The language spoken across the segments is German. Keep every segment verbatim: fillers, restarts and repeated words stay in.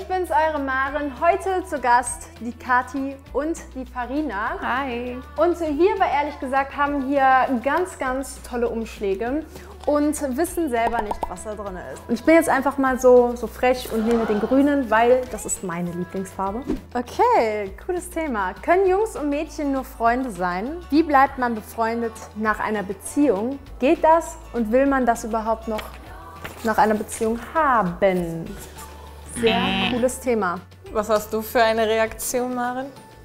bin's, eure Maren. Heute zu Gast die Kathi und die Farina. Hi. Und wir bei Ehrlich gesagt haben hier ganz, ganz tolle Umschläge und wissen selber nicht, was da drin ist. Und ich bin jetzt einfach mal so, so frech und nehme den grünen, weil das ist meine Lieblingsfarbe. Okay, cooles Thema. Können Jungs und Mädchen nur Freunde sein? Wie bleibt man befreundet nach einer Beziehung? Geht das und will man das überhaupt noch nach einer Beziehung haben? Sehr cooles Thema. Was hast du für eine Reaktion, Maren?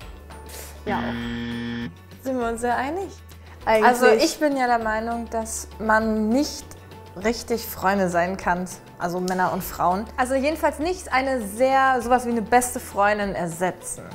Ja, auch. Sind wir uns sehr einig? Eigentlich. Also ich bin ja der Meinung, dass man nicht richtig Freunde sein kann, also Männer und Frauen. Also jedenfalls nicht eine sehr, sowas wie eine beste Freundin ersetzen.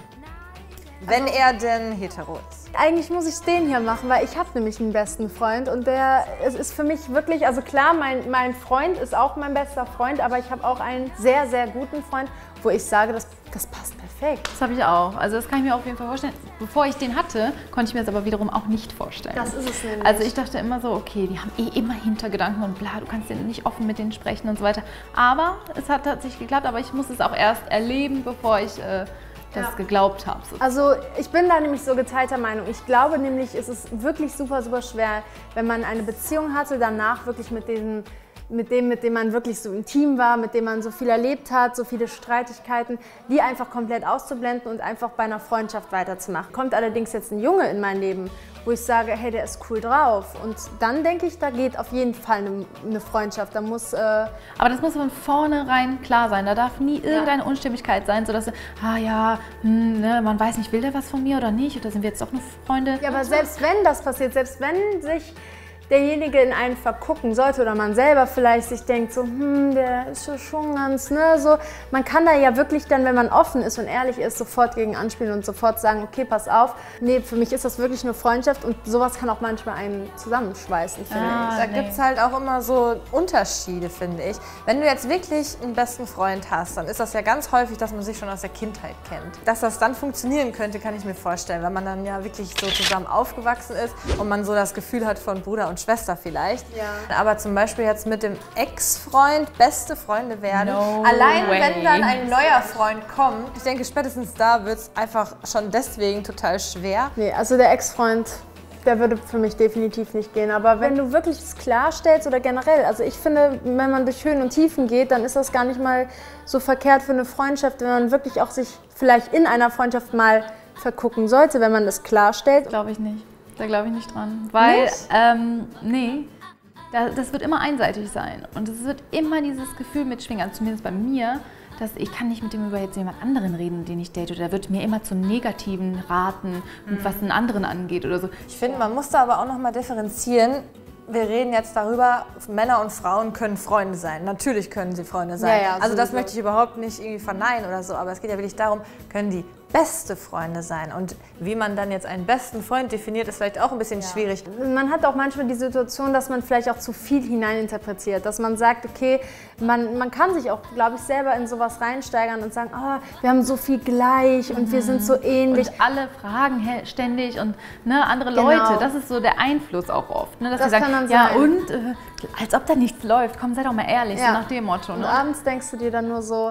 Wenn Also, er denn hetero ist. Eigentlich muss ich den hier machen, weil ich habe nämlich einen besten Freund und der es ist für mich wirklich, also klar, mein, mein Freund ist auch mein bester Freund, aber ich habe auch einen sehr, sehr guten Freund, wo ich sage, das, das passt perfekt. Das habe ich auch. Also das kann ich mir auf jeden Fall vorstellen. Bevor ich den hatte, konnte ich mir das aber wiederum auch nicht vorstellen. Das ist es nämlich. Also ich dachte immer so, okay, die haben eh immer Hintergedanken und bla, du kannst nicht offen mit denen sprechen und so weiter. Aber es hat tatsächlich geklappt, aber ich muss es auch erst erleben, bevor ich äh, das ja. geglaubt habe. Also ich bin da nämlich so geteilter Meinung. Ich glaube nämlich, es ist wirklich super, super schwer, wenn man eine Beziehung hatte, danach wirklich mit diesen mit dem, mit dem man wirklich so intim war, mit dem man so viel erlebt hat, so viele Streitigkeiten, die einfach komplett auszublenden und einfach bei einer Freundschaft weiterzumachen. Kommt allerdings jetzt ein Junge in mein Leben, wo ich sage, hey, der ist cool drauf. Und dann denke ich, da geht auf jeden Fall eine, eine Freundschaft. Da muss, äh Aber das muss von vornherein klar sein. Da darf nie irgendeine ja. Unstimmigkeit sein, sodass du, ah ja, hm, ne, man weiß nicht, will der was von mir oder nicht? Oder sind wir jetzt doch nur Freunde? Ja, aber selbst wenn das passiert, selbst wenn sich derjenige in einen vergucken sollte oder man selber vielleicht sich denkt, so, hm, der ist schon ganz, ne, so. Man kann da ja wirklich dann, wenn man offen ist und ehrlich ist, sofort gegen anspielen und sofort sagen, okay, pass auf, nee, für mich ist das wirklich eine Freundschaft und sowas kann auch manchmal einen zusammenschweißen, finde ah, ich. Da nee. gibt es halt auch immer so Unterschiede, finde ich. Wenn du jetzt wirklich einen besten Freund hast, dann ist das ja ganz häufig, dass man sich schon aus der Kindheit kennt. Dass das dann funktionieren könnte, kann ich mir vorstellen, weil man dann ja wirklich so zusammen aufgewachsen ist und man so das Gefühl hat von Bruder und Schwester vielleicht. Ja. Aber zum Beispiel jetzt mit dem Ex-Freund beste Freunde werden. No Allein way. wenn dann ein neuer Freund kommt, ich denke spätestens da wird es einfach schon deswegen total schwer. Nee, also der Ex-Freund, der würde für mich definitiv nicht gehen. Aber wenn du wirklich es klarstellst oder generell, also ich finde, wenn man durch Höhen und Tiefen geht, dann ist das gar nicht mal so verkehrt für eine Freundschaft, wenn man wirklich auch sich vielleicht in einer Freundschaft mal vergucken sollte, wenn man das klarstellt. Glaube ich nicht. Da glaube ich nicht dran. Weil, Nicht? ähm, nee, das, das wird immer einseitig sein. Und es wird immer dieses Gefühl mitschwingen, also zumindest bei mir, dass ich kann nicht mit dem über jetzt jemand anderen reden, den ich date. Oder der wird mir immer zum Negativen raten, mhm. was einen anderen angeht oder so. Ich finde, man muss da aber auch noch mal differenzieren. Wir reden jetzt darüber, Männer und Frauen können Freunde sein. Natürlich können sie Freunde sein. Ja, ja, also das sowieso. möchte ich überhaupt nicht irgendwie verneinen oder so. Aber es geht ja wirklich darum, können die beste Freunde sein. Und wie man dann jetzt einen besten Freund definiert, ist vielleicht auch ein bisschen ja. schwierig. Man hat auch manchmal die Situation, dass man vielleicht auch zu viel hineininterpretiert. Dass man sagt, okay, man, man kann sich auch, glaube ich, selber in sowas reinsteigern und sagen, oh, wir haben so viel gleich und mhm. wir sind so ähnlich. Und alle fragen ständig und ne, andere Genau. Leute, das ist so der Einfluss auch oft. Ne, dass Das sie sagen, kann dann ja sein. und, äh, als ob da nichts läuft, komm, sei doch mal ehrlich, Ja. so nach dem Motto. Und Ne? abends denkst du dir dann nur so,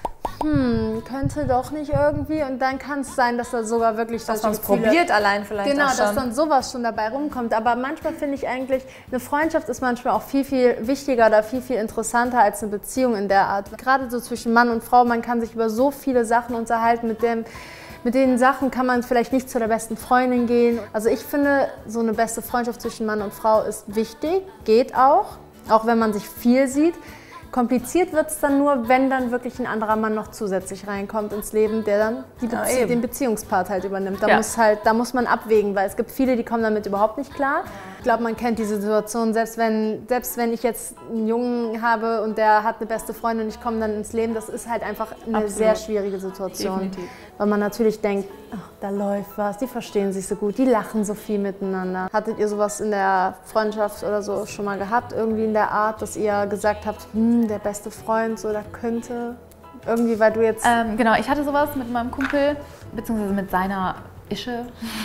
hm, könnte doch nicht irgendwie. Und dann kann es sein, dass da sogar wirklich Dass man es Gefühle- probiert allein vielleicht Genau, auch schon. dass dann sowas schon dabei rumkommt. Aber manchmal finde ich eigentlich, eine Freundschaft ist manchmal auch viel, viel wichtiger oder viel, viel interessanter als eine Beziehung in der Art. Gerade so zwischen Mann und Frau, man kann sich über so viele Sachen unterhalten, mit dem Mit den Sachen kann man vielleicht nicht zu der besten Freundin gehen. Also ich finde, so eine beste Freundschaft zwischen Mann und Frau ist wichtig, geht auch, auch wenn man sich viel sieht. Kompliziert wird es dann nur, wenn dann wirklich ein anderer Mann noch zusätzlich reinkommt ins Leben, der dann die Bezie ja, den Beziehungspart halt übernimmt. Da, Ja. muss halt, da muss man abwägen, weil es gibt viele, die kommen damit überhaupt nicht klar. Ich glaube, man kennt diese Situation, selbst wenn, selbst wenn ich jetzt einen Jungen habe und der hat eine beste Freundin und ich komme dann ins Leben, das ist halt einfach eine Absolut. sehr schwierige Situation. Definitiv. Weil man natürlich denkt, ach, da läuft was, die verstehen sich so gut, die lachen so viel miteinander. Hattet ihr sowas in der Freundschaft oder so schon mal gehabt, irgendwie in der Art, dass ihr gesagt habt, hm, der beste Freund, so, da könnte irgendwie, weil du jetzt... Ähm, genau, ich hatte sowas mit meinem Kumpel, beziehungsweise mit seiner Ische.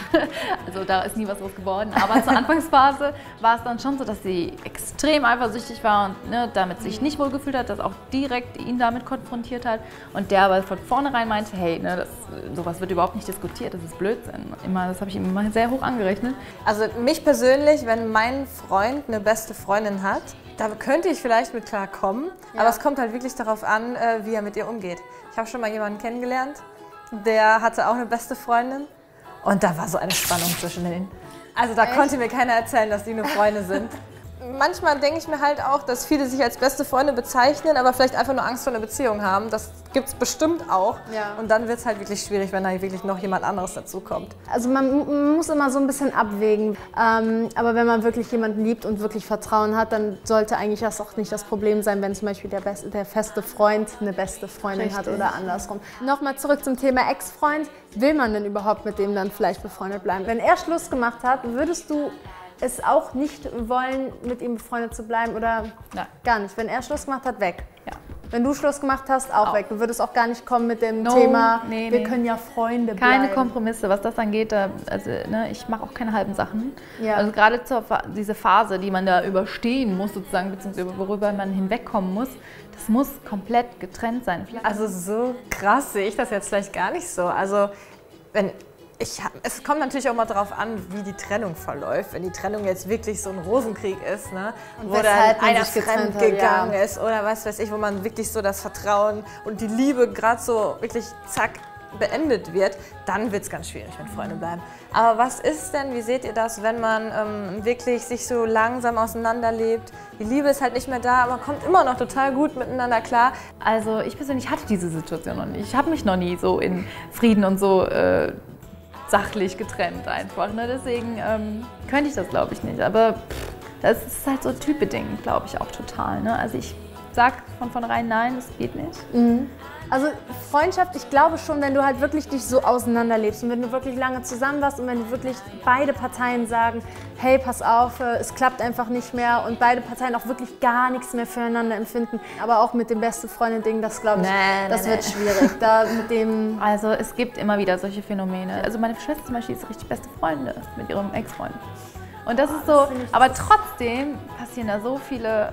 Also da ist nie was draus geworden. Aber zur Anfangsphase war es dann schon so, dass sie extrem eifersüchtig war und ne, damit sich nicht wohl gefühlt hat, dass auch direkt ihn damit konfrontiert hat. Und der aber von vornherein meinte, hey, ne, das, sowas wird überhaupt nicht diskutiert, das ist Blödsinn. Immer, das habe ich ihm immer sehr hoch angerechnet. Also mich persönlich, wenn mein Freund eine beste Freundin hat, da könnte ich vielleicht mit klarkommen. Ja. Aber es kommt halt wirklich darauf an, wie er mit ihr umgeht. Ich habe schon mal jemanden kennengelernt, der hatte auch eine beste Freundin. Und da war so eine Spannung zwischen denen. Also da Echt? konnte mir keiner erzählen, dass die nur Freunde sind. Manchmal denke ich mir halt auch, dass viele sich als beste Freunde bezeichnen, aber vielleicht einfach nur Angst vor einer Beziehung haben. Das gibt es bestimmt auch. Ja. Und dann wird es halt wirklich schwierig, wenn da wirklich noch jemand anderes dazu kommt. Also man, man muss immer so ein bisschen abwägen. Ähm, aber wenn man wirklich jemanden liebt und wirklich Vertrauen hat, dann sollte eigentlich das auch nicht das Problem sein, wenn zum Beispiel der, beste, der feste Freund eine beste Freundin Richtig. hat oder andersrum. Nochmal zurück zum Thema Ex-Freund. Will man denn überhaupt mit dem dann vielleicht befreundet bleiben? Wenn er Schluss gemacht hat, würdest du es auch nicht wollen, mit ihm befreundet zu bleiben oder ja. gar nicht? Wenn er Schluss gemacht hat, weg. Ja. Wenn du Schluss gemacht hast, auch, auch weg. Du würdest auch gar nicht kommen mit dem no, Thema, nee, wir nee. können ja Freunde bleiben. Keine Kompromisse, was das angeht. Also, ne, ich mache auch keine halben Sachen. Ja. Also gerade zur, diese Phase, die man da überstehen muss, sozusagen, beziehungsweise worüber man hinwegkommen muss, das muss komplett getrennt sein. Also so krass sehe ich das jetzt vielleicht gar nicht so. Also wenn Ich, es kommt natürlich auch mal darauf an, wie die Trennung verläuft. Wenn die Trennung jetzt wirklich so ein Rosenkrieg ist, ne, wo dann einer fremd gegangen ja. ist oder was weiß ich, wo man wirklich so das Vertrauen und die Liebe gerade so wirklich zack beendet wird, dann wird es ganz schwierig mit Freunden bleiben. Aber was ist denn, wie seht ihr das, wenn man ähm, wirklich sich so langsam auseinanderlebt? Die Liebe ist halt nicht mehr da, aber kommt immer noch total gut miteinander klar. Also ich persönlich hatte diese Situation noch nicht. Ich habe mich noch nie so in Frieden und so äh, sachlich getrennt einfach. Ne? Deswegen ähm, könnte ich das, glaube ich, nicht. Aber pff, das ist halt so typbedingt, glaube ich, auch total. Ne? Also ich sage von vornherein, nein, das geht nicht. Mhm. Also Freundschaft, ich glaube schon, wenn du halt wirklich dich so auseinanderlebst und wenn du wirklich lange zusammen warst und wenn du wirklich beide Parteien sagen, hey, pass auf, es klappt einfach nicht mehr und beide Parteien auch wirklich gar nichts mehr füreinander empfinden, aber auch mit dem beste Freundin-Ding, das glaube ich, nee, das nee, wird nee. schwierig. Da mit dem also es gibt immer wieder solche Phänomene. Also meine Schwester zum Beispiel ist richtig beste Freunde mit ihrem Ex-Freund. Und das oh, ist so, das aber trotzdem passieren da so viele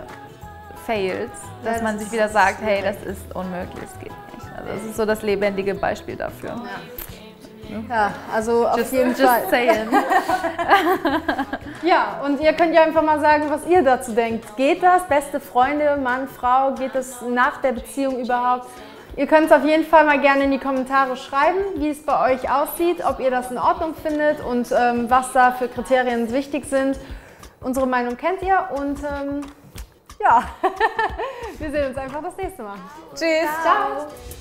Fails, dass ja, man sich wieder sagt, hey, das ist unmöglich, es geht nicht. Also das ist so das lebendige Beispiel dafür. Ja, ja also auf just, jeden just Fall. Saying. Ja, und ihr könnt ja einfach mal sagen, was ihr dazu denkt. Geht das? Beste Freunde, Mann, Frau, geht das nach der Beziehung überhaupt? Ihr könnt es auf jeden Fall mal gerne in die Kommentare schreiben, wie es bei euch aussieht, ob ihr das in Ordnung findet und ähm, was da für Kriterien wichtig sind. Unsere Meinung kennt ihr und ähm, ja, wir sehen uns einfach das nächste Mal. Tschüss. Ciao. Ciao.